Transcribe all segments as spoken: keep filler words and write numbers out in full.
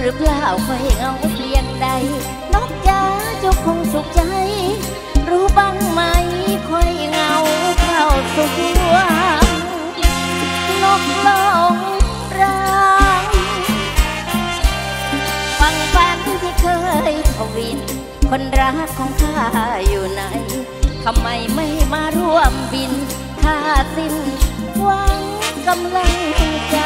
รือเปล่าค่อยเอาเพียงใดนกจ๋าเจ้าคงสุขใจรู้บ้างไหมค่อยเงาเข้าสู่วังนกลงรังฟังฝันที่เคยทวินคนรักของข้าอยู่ไหนทำไมไม่มาร่วมบินข้าสิ้นหวังกำลังใจ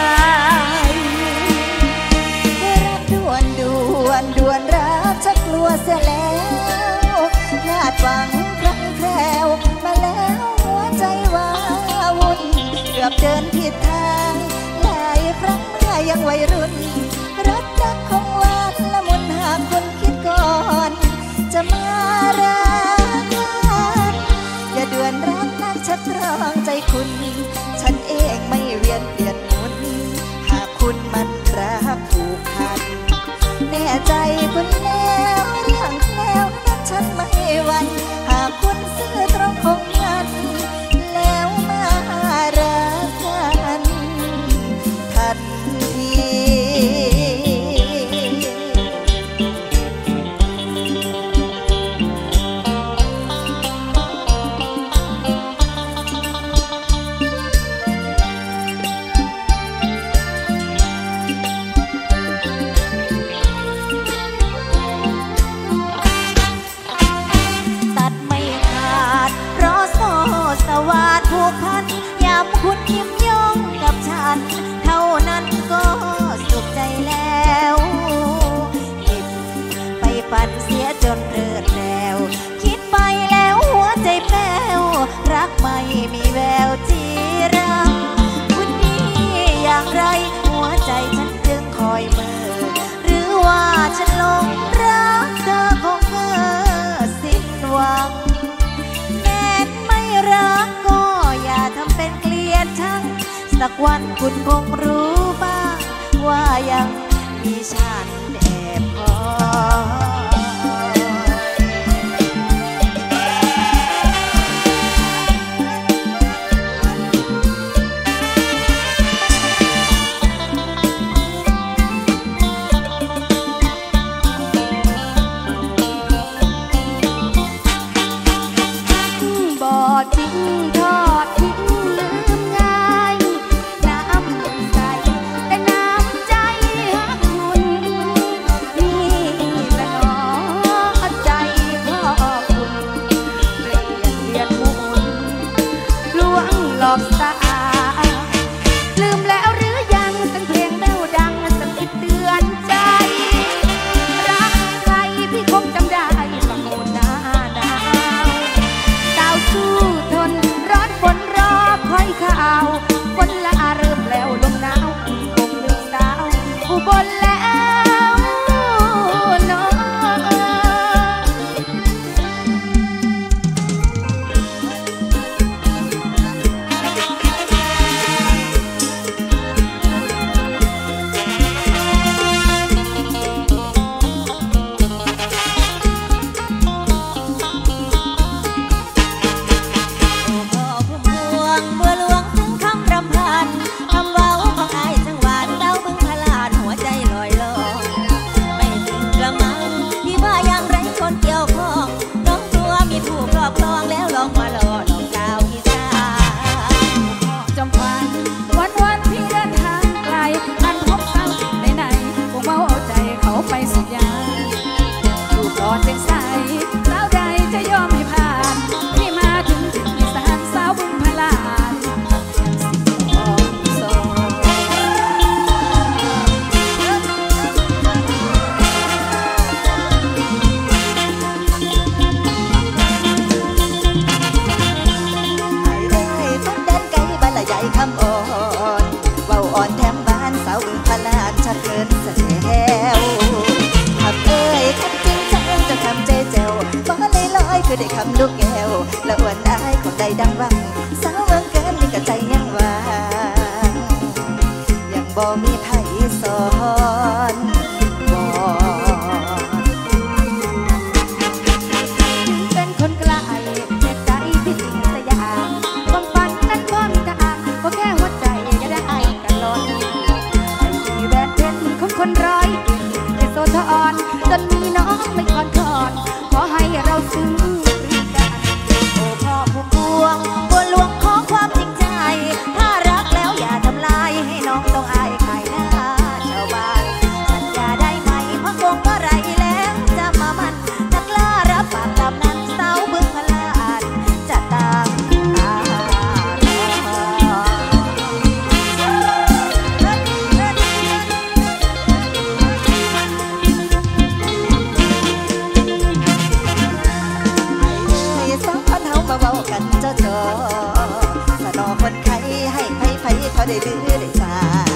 รักด่วนด่วนด่วนรักชักกลัวเสียแล้วพลาดหวังครั้งแคล้วมาแล้วหัวใจว้าวุ่นเกือบเดินผิดทางหลายครั้งเมื่อยังวัยรุ่นรักรักของหวานละมุนหากคนคิดก่อนจะมารักกันอย่าด่วนรักนักชักตรองใจคุณฉันเองไม่เวียนเปลี่ยนหมุนหากคุณมันรักผูกพันแน่ใจคุณแล้วเรื่องแล้วนั้นฉันไม่หวั่นหากคุณซื่อตรงคงมันแล้วมารักกันทันทีผูกพันยามคุณยิ้มย่องกับฉันเท่านั้นก็สุขใจแล้วคิดไปฝันเสียจนเริดแล้วคิดไปแล้วหัวใจแป้วรักไม่มีแววจีรังคุณดีอย่างไรหัวใจฉันจึงคอยเมื่อหรือว่าฉันหลงรักเธอคงเมื่อสิ้นหวังแม้ไม่รักก็อย่าทำเป็นเกลียดชังสักวันคุณคงรู้บ้างว่ายังมีฉันแอบคอยบอดทิ้งทอดทิ้งลืมง่ายน้ำใจแต่น้ำใจหักคุณนี่แหละน้อใจพ่อคุณเปลี่ยนเปลี่ยนหมุนลวงหลอกตาลืมแล้วหรือยังสังเพลงแววดังสังคิดเตือนใจรักใครพี่คงจำได้ฟังโหดหน้าดาวดาวสู้ทนร้อนฝนรอคอยข่าวฝนละเริ่มแล้วลมหนาวคงลืมสาวอุบลแล้วน้องคือได้คำลูกแก้วและอวนได้คนใดดังวังสาวเมืองเกินนี่ก็ใจยังว่างยังบ่มีไผสอนบ่ถึงเป็นคนไกลแต่ใจพี่ทิ้งสยามความฝันนั้นก็มีทางก็แค่หัวใจก็ได้กันล้นไอ้ที่แวดเป็นคนคนร้อยเอ็ดอนจนมีน้องไม่ก่อนก่อนขอให้เราซึ้งกันโอ้พ่อผู้ปวงบัวหลวงขอความจริงใจถ้ารักแล้วอย่าทำลายให้น้องต้องอายขายหน้าชาวบ้านสัญญาได้ไหมพระคงก็ไรแล้วจะมามันถ้ากล้ารับปากตามนั้นเสาบึกพลานจะตามตาเบากันเจ้าจอสนอคนไข้ให้ไผไผเขาได้ดื้อได้สา